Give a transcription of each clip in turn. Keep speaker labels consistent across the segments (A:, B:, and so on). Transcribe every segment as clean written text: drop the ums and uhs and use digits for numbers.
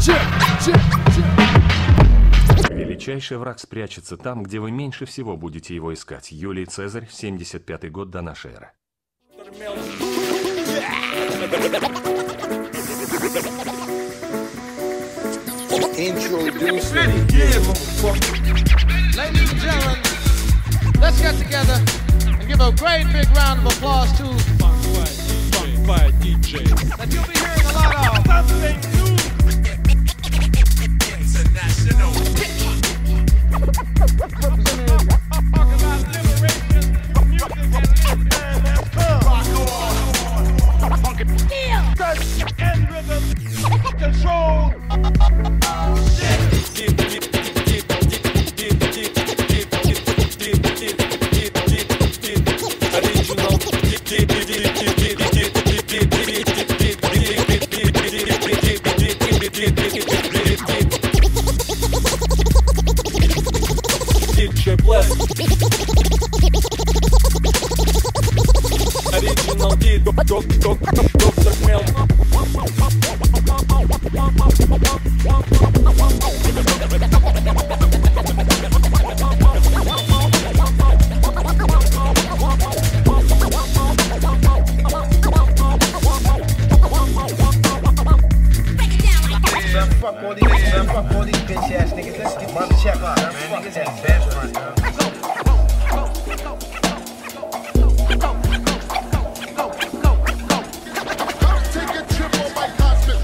A: Величайший враг спрячется там, где вы меньше всего будете его искать. Юлий Цезарь, 75-й год до нашей эры.
B: Ladies and gentlemen, let's get together and give a great big round of applause to Funk DJ that you'll be hearing a lot of. Something new. International. Talk about liberation, music and lyrics. Rock on. Funk it. Touch and rhythm. Control. DJ Bless. Original D, Dr. Mel.
C: Fuck all these bitch ass niggas. Let's get my check out. Fuck that best run. Take a trip on my cosmic.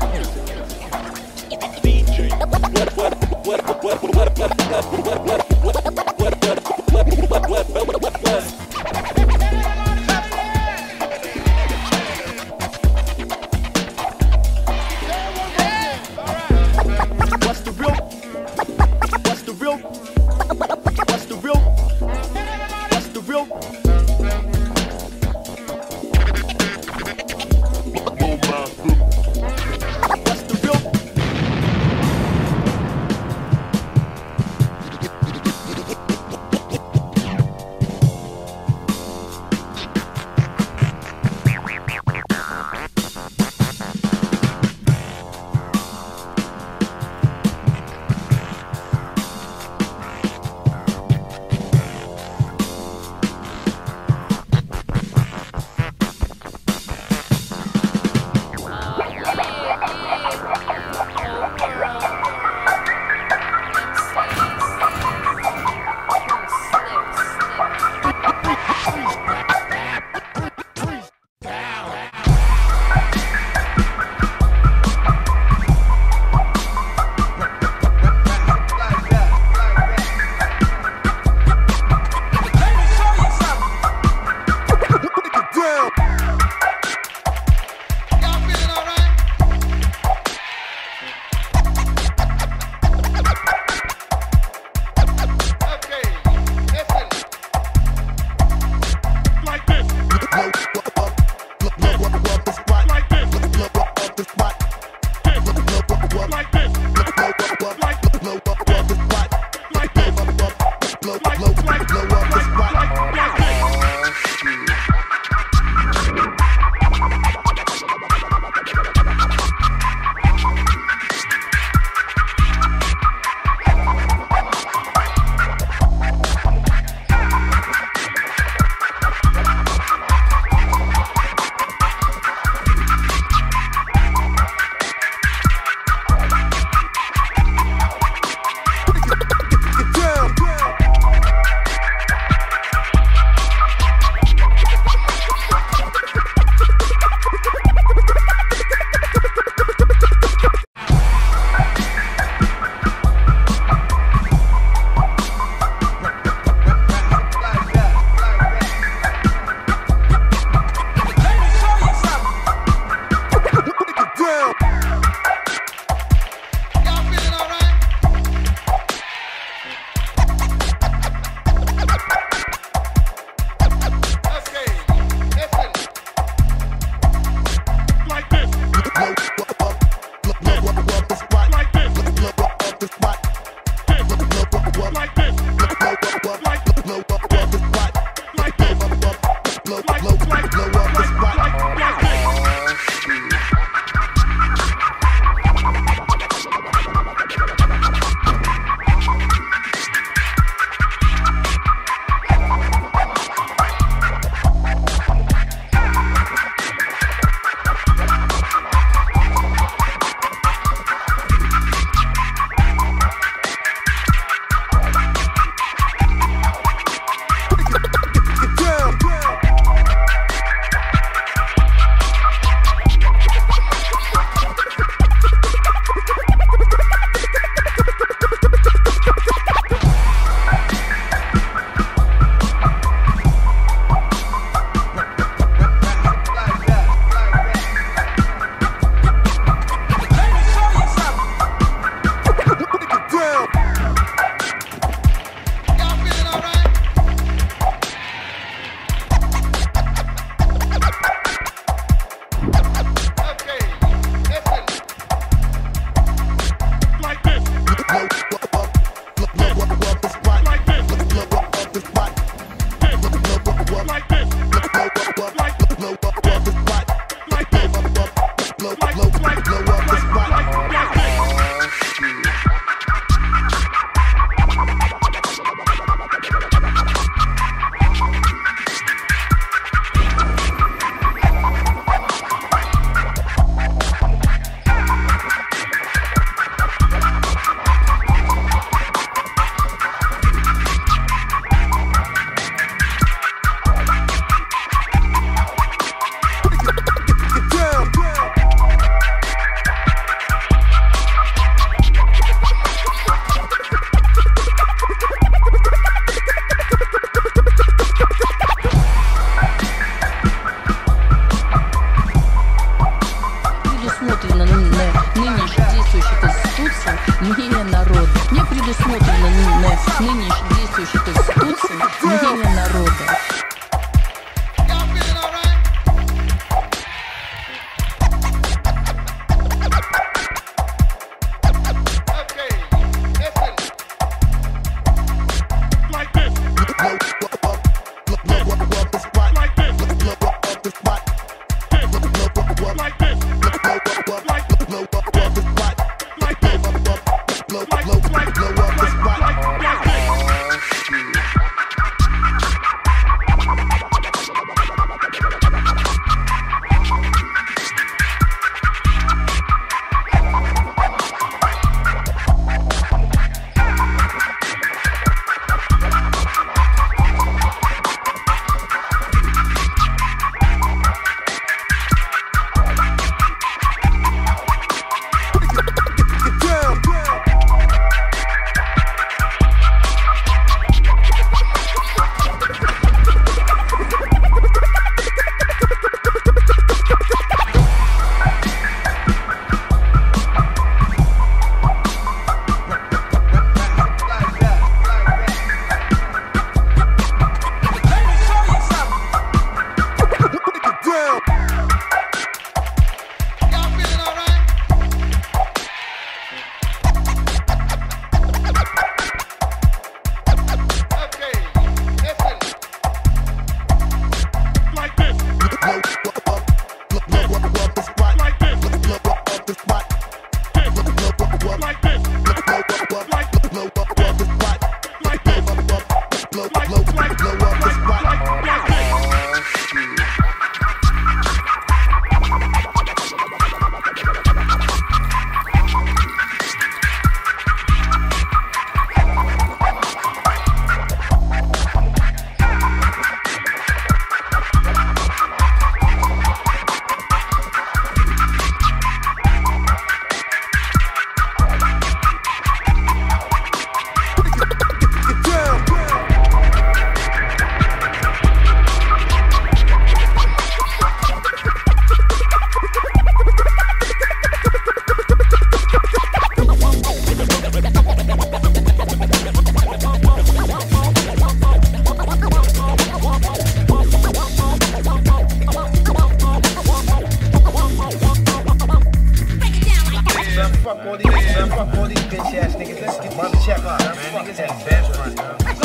C: Fuck all these bitch ass niggas. Let's get Mama check out. Fuck niggas ain't best money.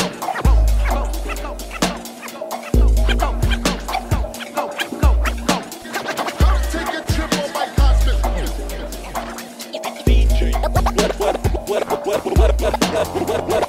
D: Take a trip on my costume. DJ.